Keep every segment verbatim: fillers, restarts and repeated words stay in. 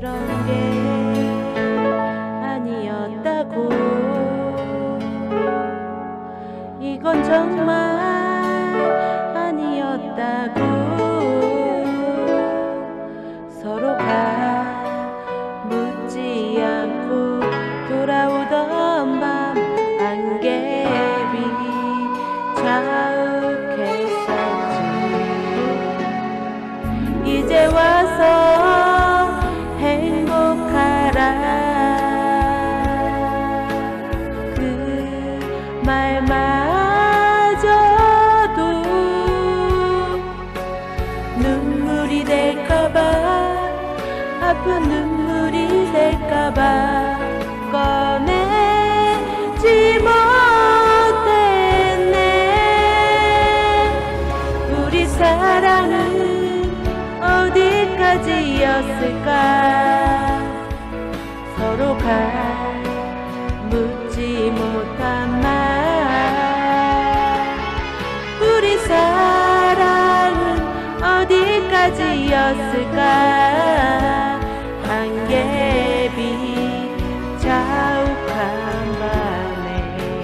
그런 게 아니었다고. 이건 정말 아니었다고. 서로가 묻지 않고 돌아오던 밤 안개비 자욱했었지. 이제 와서 행복하라 그 말마저도 눈물이 될까봐, 아픈 눈물이 될까봐 꺼내지 못했네. 우리 사랑은 어디까지였을까. 서로가 묻지 못한 말. 우리 사랑은 어디까지였을까. 안개비 자욱한 밤에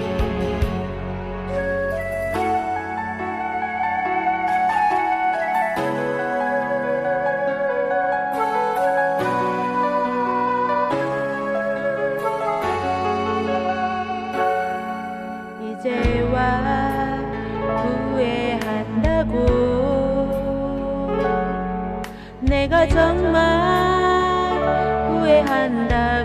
이제와 후회한다고. 내가 정말 후회한다.